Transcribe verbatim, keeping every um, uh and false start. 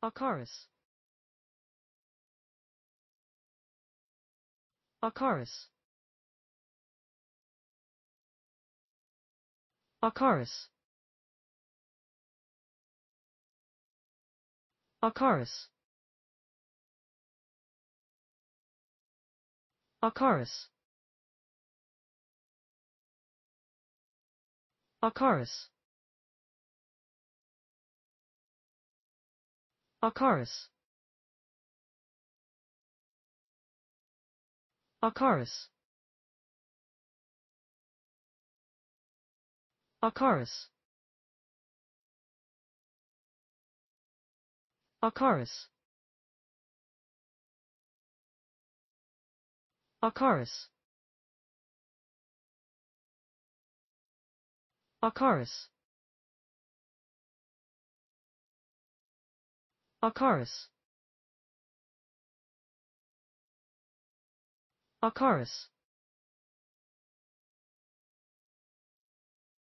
Acarus. Acarus. Acarus. Acarus. Acarus. Acarus. Acarus. Acarus. Acarus. Acarus. Acarus. Acarus. Acarus. Acarus.